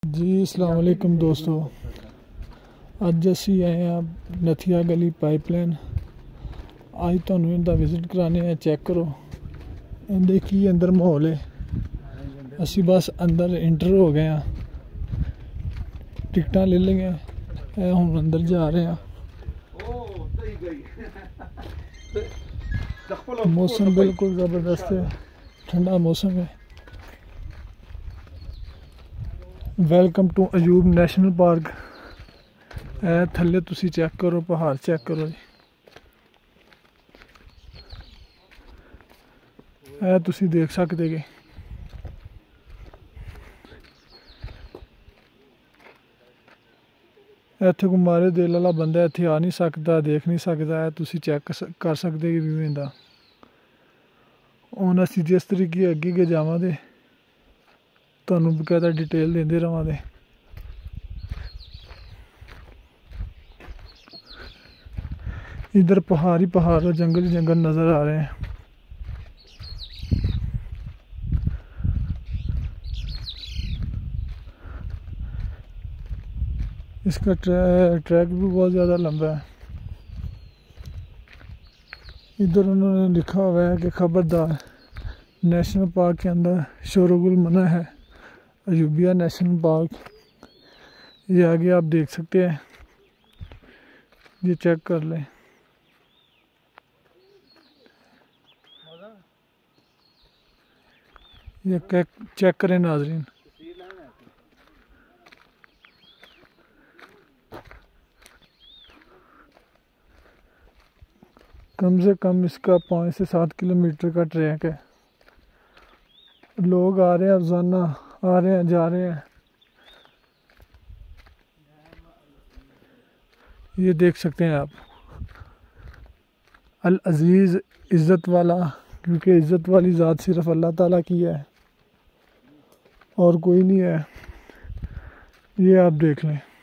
जी अस्सलाम वालेकुम दोस्तों, अज असी आए हैं नथिया गली पाइपलाइन। अज तुहानू इनका विजिट कराने हैं, चेक करो इनके की अंदर माहौल है। असी बस अंदर इंटर हो गए हैं, टिकट ले लेंगे, हम अंदर जा रहे हैं। मौसम बिल्कुल ज़बरदस्त है, ठंडा मौसम है। Welcome to Ayub national park. थल्ले तुसी चेक करो, पहाड़ चेक करो जी। तुसी देख सकते कि इत्थे कोई मारे दिल वाला बंदा इत्थे आ नहीं सकता, देख नहीं सकता है। तुसी चेक कर सकते कि व्यू इंदा। हुण असी जिस तरीके अगे अगे जावां दे तुहानू बकायदा डिटेल देंदे रवां दे। इधर पहाड़ ही पहाड़ और जंगल ही जंगल नज़र आ रहे हैं। इसका ट्रैक भी बहुत ज़्यादा लंबा है। इधर उन्होंने लिखा हुआ है कि खबरदार, नेशनल पार्क के अंदर शोरगुल मना है। अयूबिया नेशनल पार्क, ये आगे आप देख सकते हैं, ये चेक कर लें। ये चेक करें नाजरीन, कम से कम इसका 5 से 7 किलोमीटर का ट्रैक है। लोग आ रहे हैं, रोजाना आ रहे हैं, जा रहे हैं। ये देख सकते हैं आप, अल अजीज़ इज़्ज़त वाला, क्योंकि इज़्ज़त वाली ज़ात सिर्फ अल्लाह ताला की है और कोई नहीं है। ये आप देख लें।